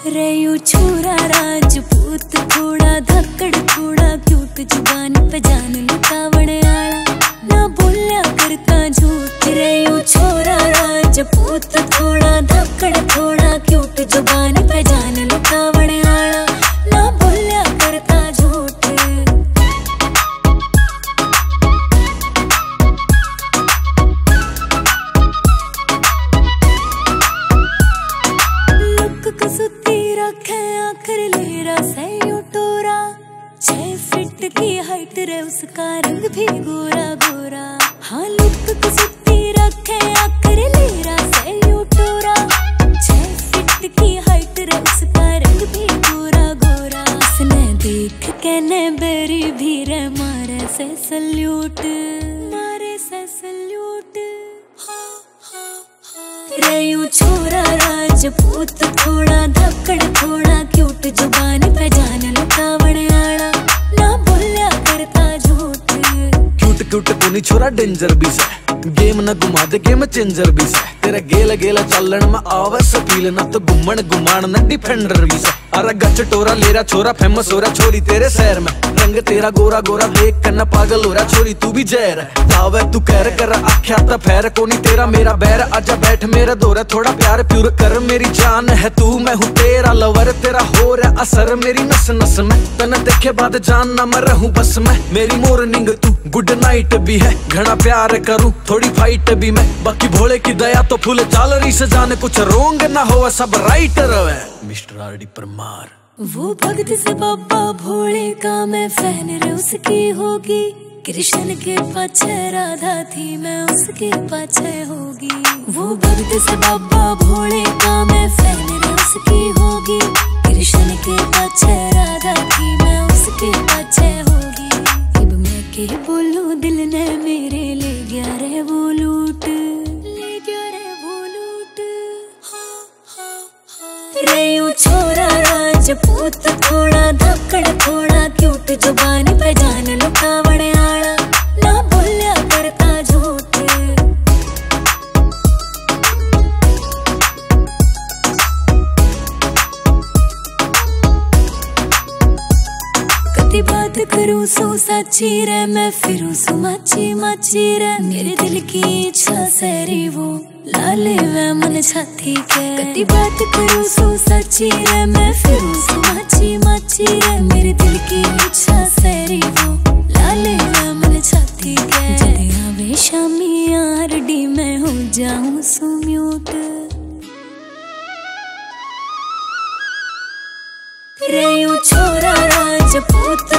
रे यू छोरा राजपूत थोड़ा धक्कड़ थोड़ा क्यूट जुबान पे जान लुटावण आला ना बोलिया करता झूठ। रे यू छोरा राजपूत थोड़ा धक्कड़ थोड़ा क्यूट जुबान पे जान लुटावण आला ना बोलिया करता झूठ। लुक कसुती रखे आखिर लेरा सही टोरा 6 फीट की हाइट रे उसका रंग भी गोरा गोरा। हाँ लुक कसुती रखे आखिर लेरा सही टोरा 6 फीट की हाइट रे उसका रंग भी गोरा गोरा। उसने देख के ने बेरी भी रे मारे से सल्यूट मारे से सल्यूट। रे यू छोरा राजपूत थोड़ा धक्कड़ थोड़ा क्यूट जुबान पे जान लुटावण आला ना बोलिया करता झूठ। क्यूट क्यूट कोनी छोरा डेंजर भी से गेम न घुमा दे गेम चेंजर भी से तेरा गेला गेला चलन में आवे सफील ना तो घुमण घुमाण न डिफेंडर भी से। अरे गच टोरा लेरा छोरा फेमस हो रहा छोरी तेरे शहर में रंग तेरा गोरा गोरा देख कर न पागल हो रहा छोरी तू भी जहर है। तावे तू कहर कर आख्या ता फैर कोनी तेरा मेरा बैर आजा बैठ मेरा दौर थोड़ा प्यार प्यूर कर मेरी जान है तू मैं हूँ तेरा लवर तेरा हो रहा असर मेरी नस नस में तने देखे बाद जान ना मैं रहूं बस में। मेरी मॉर्निंग तू गुड नाइट भी है घना प्यार करूं थोड़ी फाइट भी मैं बाकी भोले की दया तो फूल चाल रही से जाने कुछ रोंग ना हो सब राइट रहे। Mister RD. परमार वो भक्त से बाबा भोले का मैं फैन रे उसकी होगी। कृष्ण के पाछे राधा थी मैं उसके पाछे होगी। वो भक्त से बाबा भोले का मैं फैन रे उसकी होगी। कृष्ण के पाछे राधा थी मैं उसके पाछे होगी। अब मैं के बोलूं दिल ने मेरे ले गया रे वो लूट ले गया रे वो लूट। रे यू छोरा राजपूत थोड़ा धक्कड़ थोड़ा क्यूट जुबान पे जान लुटावण आला ना बोलिया करता झूठ। कदी बात करूं सो साची रे मैं फिरूं सो माची माची रे मेरे दिल की इच्छा सरी वो लाले वे मन छाती के। कदी बात करूं सो सच्ची रे मैं फिरूं सो माची माची रे मेरे दिल की इच्छा सरी वो लाले वे मन छाती के। जदे आवे शामी आर.डी. मैं हो जाऊं सो म्यूट। रे यू छोरा राजपूत